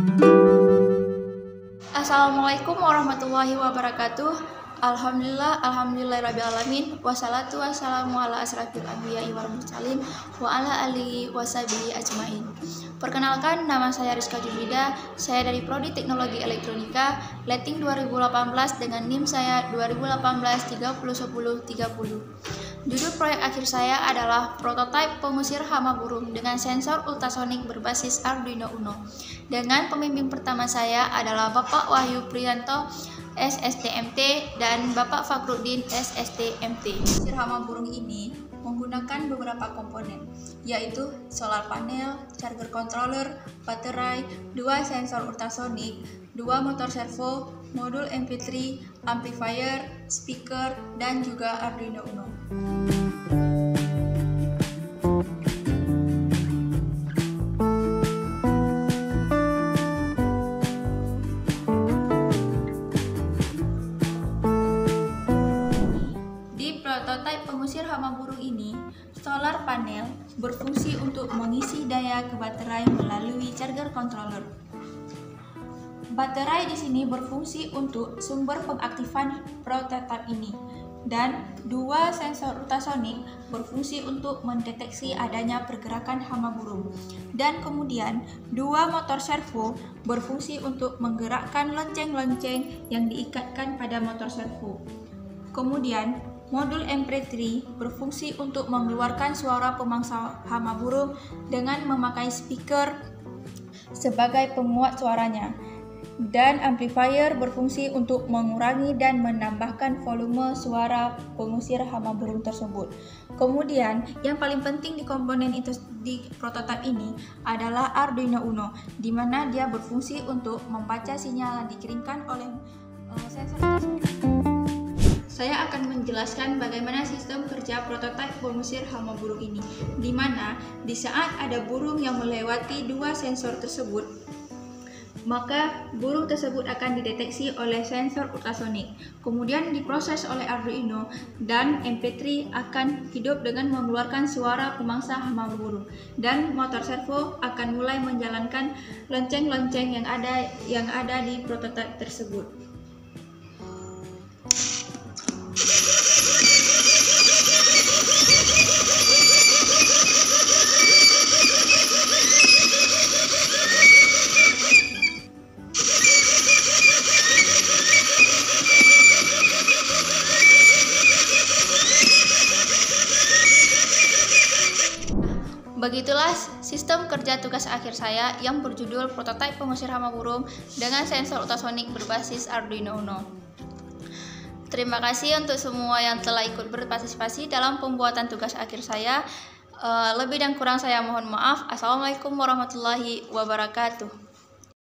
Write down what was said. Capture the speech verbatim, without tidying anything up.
Assalamualaikum warahmatullahi wabarakatuh. Alhamdulillah, alhamdulillahirabbil alamin. Wassalatu wassalamu ala asrafil anbiya'i wal mursalin wa ala alihi washabihi ajmain. Perkenalkan, nama saya Rizka Jumida. Saya dari Prodi Teknologi Elektronika, Letting dua ribu delapan belas dengan N I M saya dua ribu delapan belas tiga nol satu nol tiga nol. Judul proyek akhir saya adalah prototipe pengusir hama burung dengan sensor ultrasonik berbasis Arduino Uno. Dengan pembimbing pertama saya adalah Bapak Wahyu Priyanto, S S T M T, dan Bapak Fakrudin, S S T M T. Pengusir hama burung ini menggunakan beberapa komponen, yaitu solar panel, charger controller, baterai, dua sensor ultrasonik, dua motor servo, modul M P tiga, amplifier, speaker, dan juga Arduino Uno. Di prototipe pengusir hama burung ini, solar panel berfungsi untuk mengisi daya ke baterai melalui charger controller. Baterai di sini berfungsi untuk sumber pengaktifan prototipe ini, dan dua sensor ultrasonik berfungsi untuk mendeteksi adanya pergerakan hama burung. Dan kemudian dua motor servo berfungsi untuk menggerakkan lonceng-lonceng yang diikatkan pada motor servo. Kemudian modul M P tiga berfungsi untuk mengeluarkan suara pemangsa hama burung dengan memakai speaker sebagai penguat suaranya. Dan amplifier berfungsi untuk mengurangi dan menambahkan volume suara pengusir hama burung tersebut. Kemudian, yang paling penting di komponen itu di prototipe ini adalah Arduino Uno, di mana dia berfungsi untuk membaca sinyal yang dikirimkan oleh uh, sensor tersebut. Saya akan menjelaskan bagaimana sistem kerja prototipe pengusir hama burung ini, di mana di saat ada burung yang melewati dua sensor tersebut, maka burung tersebut akan dideteksi oleh sensor ultrasonik, kemudian diproses oleh Arduino, dan M P tiga akan hidup dengan mengeluarkan suara pemangsa hama burung, dan motor servo akan mulai menjalankan lonceng-lonceng yang ada yang ada di prototipe tersebut. Begitulah sistem kerja tugas akhir saya yang berjudul prototipe pengusir hama burung dengan sensor ultrasonik berbasis Arduino Uno. Terima kasih untuk semua yang telah ikut berpartisipasi dalam pembuatan tugas akhir saya. Lebih dan kurang saya mohon maaf. Assalamualaikum warahmatullahi wabarakatuh.